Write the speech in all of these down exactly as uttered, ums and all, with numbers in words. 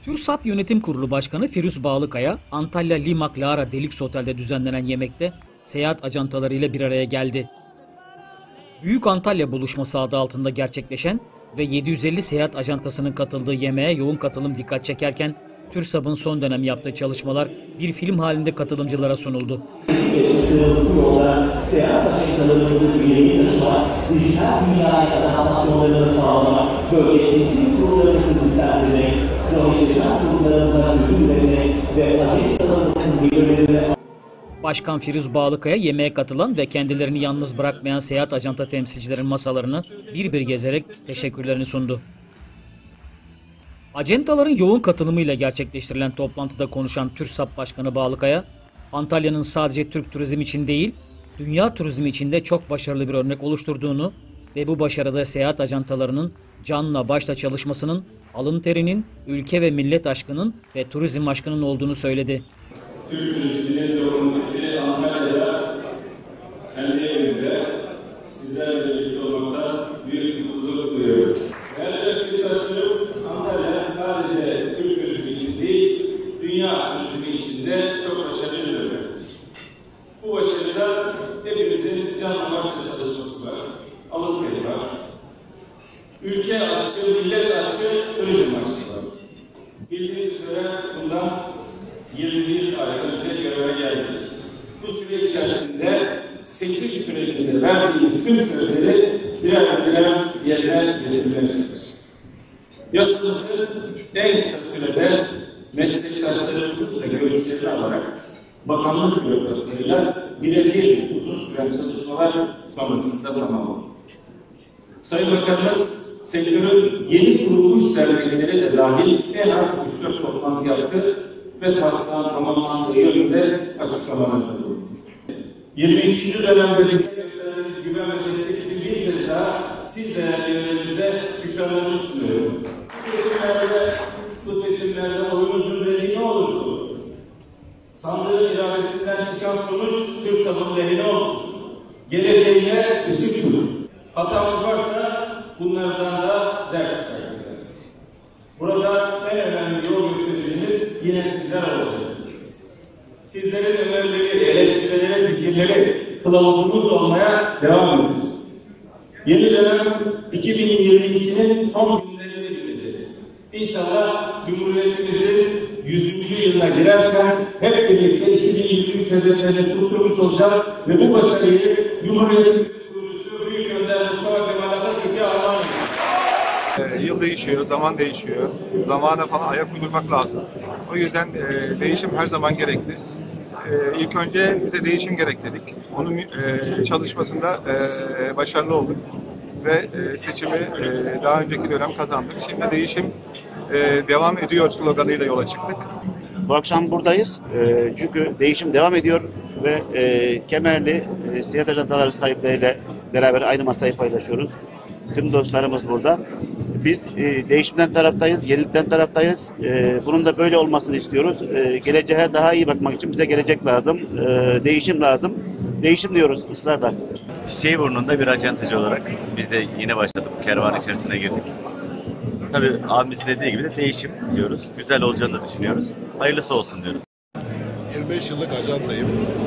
TÜRSAP Yönetim Kurulu Başkanı Firuz Bağlıkaya, Antalya Limak Lara Deluxe Otel'de düzenlenen yemekte seyahat ajantalarıyla bir araya geldi. Büyük Antalya Buluşması adı altında gerçekleşen ve yedi yüz elli seyahat ajantasının katıldığı yemeğe yoğun katılım dikkat çekerken, TÜRSAP'ın son dönem yaptığı çalışmalar bir film halinde katılımcılara sunuldu. Seyahat ajantalarımızı üyeliği taşımak, dijital dünyaya adaptasyonlarını sağlamak, bölgedeki tüm kurullarımızı düzenlemek, kronikleşen sorunlarımıza çözüm vermek ve ajantalarımızın bilgilerini... Başkan Firuz Bağlıkaya yemeğe katılan ve kendilerini yalnız bırakmayan seyahat ajanta temsilcilerin masalarını bir bir gezerek teşekkürlerini sundu. Ajantaların yoğun katılımıyla gerçekleştirilen toplantıda konuşan TÜRSAP Başkanı Bağlıkaya, Antalya'nın sadece Türk turizmi için değil, dünya turizmi için de çok başarılı bir örnek oluşturduğunu ve bu başarıda seyahat ajantalarının canla başla çalışmasının, alın terinin, ülke ve millet aşkının ve turizm aşkının olduğunu söyledi. Türk turizminin yorumundaki Antalya'da kendi evimde sizlerle birlikte olmaktan büyük mutluluk duyuyorum. Değerli meslektaşlarım, Antalya sadece Türk turizmi için değil, dünya turizmi için de çok başarılı bir ülkedir. Bu başarıda hepimizin canla başla çalışması var, alın teri var. Ülke aşkı, millet aşkı, turizm aşkı var. Bildiğiniz üzere bundan yirmi bir ay önce göreve geldik. Bu süre içerisinde seçim sürecinde verdiğimiz tüm sözleri birer birer yerine getirmiştir. Yasamızı en kısa sürede meslektaşlarımızla görüşleri alarak bakanlık bürokratlarıyla birebir uzun süren çalışmalar sonrasında tamamlandı. Sayın Bakanımız sektörün yeni kurulmuş sermayeleri de dahil en az üç dört toplantı yaptı ve taslağın tamamlandığı yönünde açıklamalar yapıldı. yirmi üçüncü dönemde sektörleriniz güven ve destek için bir kez daha siz değerli yönetimize şükranlarımı sunuyorum. Bu seçimlerde, bu seçimlerde oyunuzun lehine ne olursa olsun. Sandığın iradesinden çıkan sonuç TÜRSAP'ın lehine olsun. Geleceğine ışık tutun. Hatamız varsa bunlardan da ders çıkartacağız. Burada en önemli yol göstericimiz yine sizler olacaksınız. Sizlerin önerileri, eleştirileri, fikirleri kılavuzumuz olmaya devam edeceğiz. Yeni dönem iki bin yirmi ikinin son günlerine gidecek. İnşallah Cumhuriyetimizin yüzüncü yılına girerken hep birlikte iki bin yirmi üç hedeflerini tutturmuş olacağız ve bu başarıyı Cumhuriyetimiz kurucusu Büyük Önder Mustafa Kemal Atatürk'e armağan edeceğiz. Yıl değişiyor, zaman değişiyor. Zamana falan ayak uydurmak lazım. O yüzden e, değişim her zaman gerekli. E, ilk önce bize değişim gerek dedik. Onun e, çalışmasında e, başarılı olduk. Ve e, seçimi e, daha önceki dönem kazandık. Şimdi değişim e, devam ediyor sloganıyla yola çıktık. Bu akşam buradayız. E, çünkü değişim devam ediyor ve e, Kemerli e, seyahat ajantaları sahipleriyle beraber aynı masayı paylaşıyoruz. Tüm dostlarımız burada. Biz e, değişimden taraftayız, yenilikten taraftayız. E, bunun da böyle olmasını istiyoruz. E, geleceğe daha iyi bakmak için bize gelecek lazım, e, değişim lazım. Değişim diyoruz ısrarla. Çiçeğiburnu'nda bir acentacı olarak biz de yeni başladık, kervan içerisine girdik. Tabii abimiz dediği gibi de değişim diyoruz. Güzel olacağını da düşünüyoruz. Hayırlısı olsun diyoruz. yirmi beş yıllık ajantayım.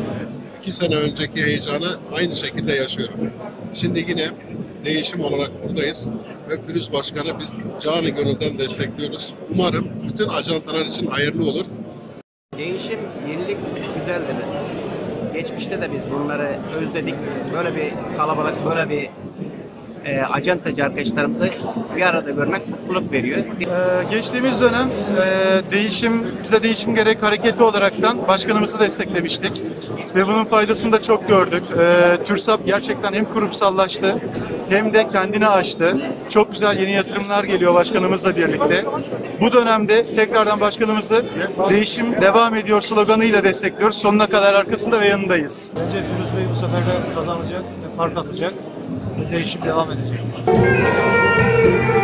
İki sene önceki heyecanı aynı şekilde yaşıyorum. Şimdi yine değişim olarak buradayız ve Firuz Başkan'ı biz canı gönülden destekliyoruz. Umarım bütün ajantalar için hayırlı olur. Değişim, yenilik güzeldir. Geçmişte de biz bunları özledik. Böyle bir kalabalık, böyle bir e, acentacı arkadaşlarımızı bir arada görmek mutluluk veriyor. Ee, geçtiğimiz dönem e, değişim, bize değişim gerek hareketi olaraktan başkanımızı desteklemiştik. Ve bunun faydasını da çok gördük. Ee, TÜRSAP gerçekten hem kurumsallaştı hem de kendini aştı. Çok güzel yeni yatırımlar geliyor başkanımızla birlikte. Bu dönemde tekrardan başkanımızı değişim devam ediyor sloganıyla destekliyoruz. Sonuna kadar arkasında ve yanındayız. Bence Firuz Bey bu sefer de kazanacak, fark atacak ve değişim devam edecek.